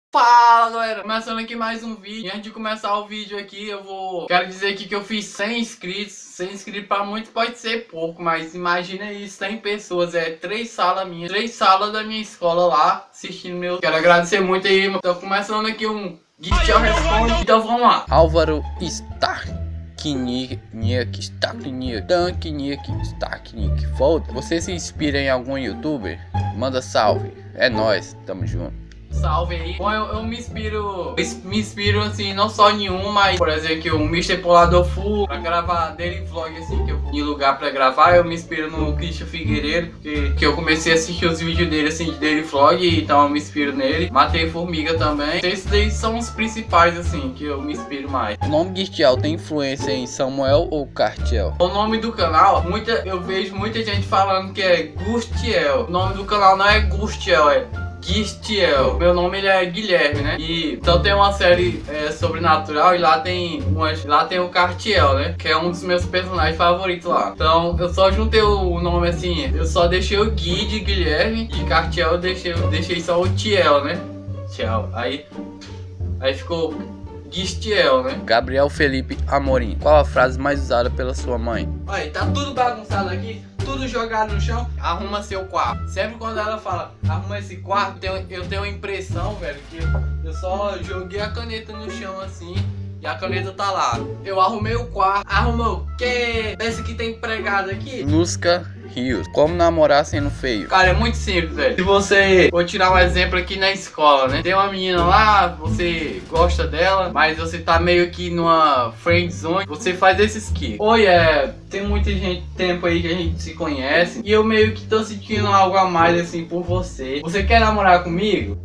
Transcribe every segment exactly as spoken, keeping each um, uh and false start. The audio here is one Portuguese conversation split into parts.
Fala galera, começando aqui mais um vídeo. E antes de começar o vídeo aqui, eu vou quero dizer aqui que eu fiz cem inscritos. cem inscritos para muitos pode ser pouco, mas imagina isso, cem pessoas, é três salas minhas, três salas da minha escola lá assistindo meu. Quero agradecer muito aí, mano. Tô começando aqui um Gift Responde, então vamos lá. Álvaro Starknick, Starknick, Starknick, Starknick, volta. Você se inspira em algum youtuber? Manda salve, é nóis, tamo junto. Salve aí. Bom, eu, eu me inspiro, eu me inspiro assim, não só em um, mas por exemplo que o mister Polador Full, pra gravar daily vlog assim, que eu em lugar pra gravar, eu me inspiro no Christian Figueiredo, porque que eu comecei a assistir os vídeos dele assim, de daily vlog, então eu me inspiro nele. Matei Formiga também. Esses daí são os principais assim, que eu me inspiro mais. O nome Gistiel tem influência em Samuel ou Cartiel? O nome do canal, muita, eu vejo muita gente falando que é Gustiel. O nome do canal não é Gustiel, é Gistiel. Meu nome ele é Guilherme, né? E então tem uma série é, sobrenatural e lá tem umas, lá tem o Cartiel, né? Que é um dos meus personagens favoritos lá. Então eu só juntei o nome assim, eu só deixei o Gui de Guilherme e Cartiel eu deixei, eu deixei só o Tiel, né? Tiel. Aí aí ficou Gistiel, né? Gabriel Felipe Amorim, qual a frase mais usada pela sua mãe? Olha, tá tudo bagunçado aqui, tudo jogado no chão. Arruma seu quarto. Sempre quando ela fala, arruma esse quarto, eu tenho, eu tenho a impressão, velho, que eu só joguei a caneta no chão assim e a caneta tá lá. Eu arrumei o quarto. Arrumou o quê? Esse que tem empregado aqui? Lusca Rios, como namorar sendo feio? Cara, é muito simples, velho. Se você... Vou tirar um exemplo aqui na escola, né? Tem uma menina lá, você gosta dela, mas você tá meio que numa friend zone. Você faz esses aqui. Oi, é... Tem muita gente, tempo aí que a gente se conhece e eu meio que tô sentindo algo a mais, assim, por você. Você quer namorar comigo?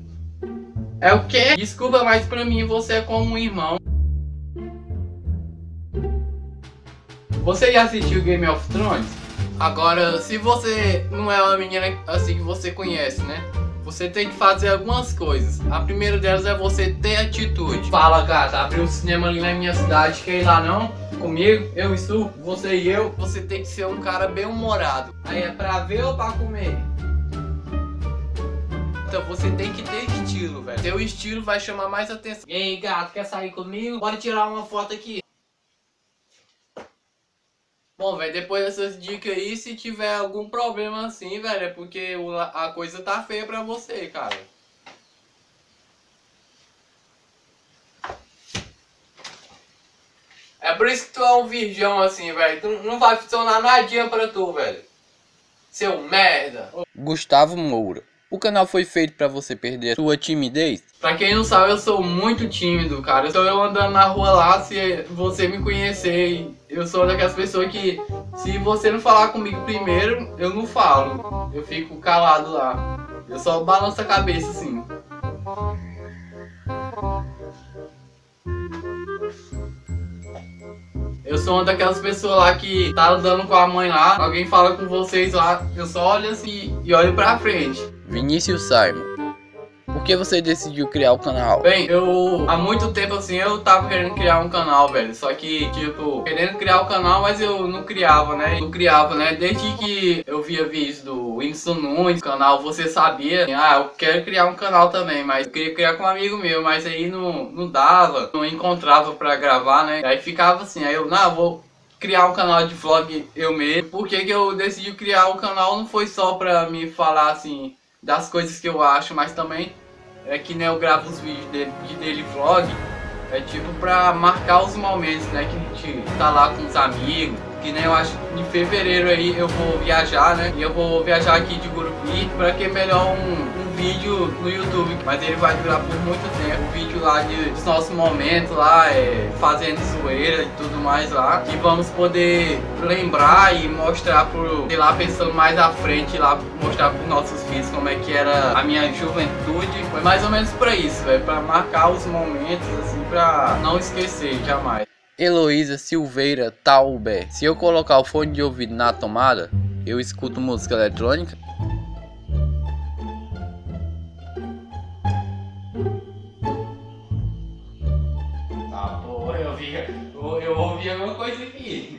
É o quê? Desculpa, mas pra mim você é como um irmão. Você já assistiu Game of Thrones? Agora, se você não é uma menina assim que você conhece, né? Você tem que fazer algumas coisas. A primeira delas é você ter atitude. Fala, gata, abriu um cinema ali na minha cidade, quer ir lá não? Comigo, eu e Su, você e eu. Você tem que ser um cara bem humorado. Aí é pra ver ou pra comer? Então você tem que ter estilo, velho. Teu estilo vai chamar mais atenção. E aí, gato, quer sair comigo? Pode tirar uma foto aqui. Bom, velho, depois dessas dicas aí, se tiver algum problema assim, velho, é porque a coisa tá feia pra você, cara. É por isso que tu é um virgão assim, velho. Tu não vai funcionar nadinha pra tu, velho. Seu merda. Gustavo Moura, o canal foi feito pra você perder sua timidez? Pra quem não sabe, eu sou muito tímido, cara. Então eu andando na rua lá, se você me conhecer, eu sou daquelas pessoas que, se você não falar comigo primeiro, eu não falo. Eu fico calado lá. Eu só balanço a cabeça assim. Eu sou uma daquelas pessoas lá que tá andando com a mãe lá, alguém fala com vocês lá, eu só olho assim e olho pra frente. Vinícius Simon, por que você decidiu criar o canal? Bem, eu há muito tempo assim eu tava querendo criar um canal, velho. Só que, tipo, querendo criar o canal, mas eu não criava, né? Não criava, né? Desde que eu via vídeos do Whindersson Nunes, canal Você Sabia. Ah, eu quero criar um canal também, mas eu queria criar com um amigo meu, mas aí não, não dava, não encontrava pra gravar, né? Aí ficava assim, aí eu, não, vou criar um canal de vlog eu mesmo. Por que que eu decidi criar o canal? Não foi só pra me falar assim das coisas que eu acho, mas também é que nem eu gravo os vídeos de, de daily vlog, é tipo pra marcar os momentos, né, que a gente tá lá com os amigos, que nem eu acho que em fevereiro aí eu vou viajar, né, e eu vou viajar aqui de Gurupi, pra que melhor um, um vídeo no YouTube, mas ele vai durar por muito tempo, um vídeo lá de, dos nossos momentos lá, é, fazendo zoeira e tudo mais lá, que vamos poder lembrar e mostrar pro, sei lá, pensando mais à frente lá, mostrar pros nossos filhos como é que era a minha juventude. Foi mais ou menos pra isso, velho, pra marcar os momentos, assim, pra não esquecer jamais. Heloísa Silveira Taubé, se eu colocar o fone de ouvido na tomada, eu escuto música eletrônica? Ah, porra, eu ouvi, eu, eu ouvi alguma coisa aqui.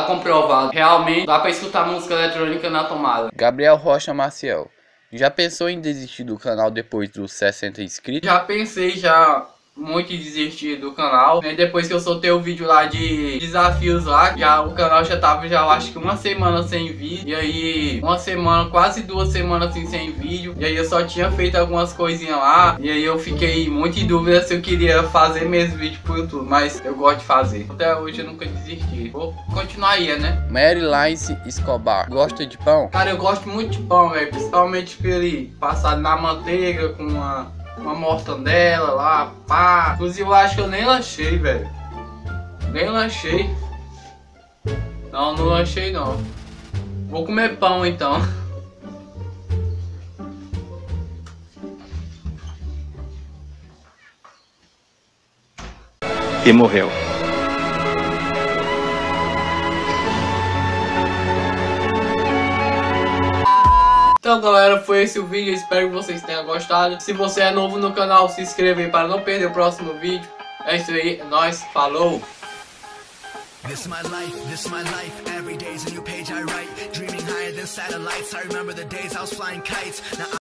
Tá comprovado. Realmente dá pra escutar música eletrônica na tomada. Gabriel Rocha Maciel. Já pensou em desistir do canal depois dos sessenta inscritos? Já pensei já muito em desistir do canal, né? Depois que eu soltei o vídeo lá de desafios lá, já o canal já tava já eu acho que uma semana sem vídeo. E aí uma semana, quase duas semanas assim sem vídeo. E aí eu só tinha feito algumas coisinhas lá. E aí eu fiquei muito em dúvida se eu queria fazer mesmo vídeo pro YouTube, mas eu gosto de fazer. Até hoje eu nunca desisti. Vou continuar aí, né? Mary Lines Escobar. Gosta de pão? Cara, eu gosto muito de pão, velho. Principalmente aquele passado na manteiga com uma, uma mortandela lá, pá. Inclusive eu acho que eu nem lanchei, velho. Nem lanchei. Não, não lanchei não. Vou comer pão então. E morreu. Então galera, foi esse o vídeo, espero que vocês tenham gostado. Se você é novo no canal, se inscreva aí para não perder o próximo vídeo. É isso aí, é nóis, falou! This is my life, this is my life. Every day's a new page I write. Dreaming higher than satellites. I remember the days I was flying kites. Now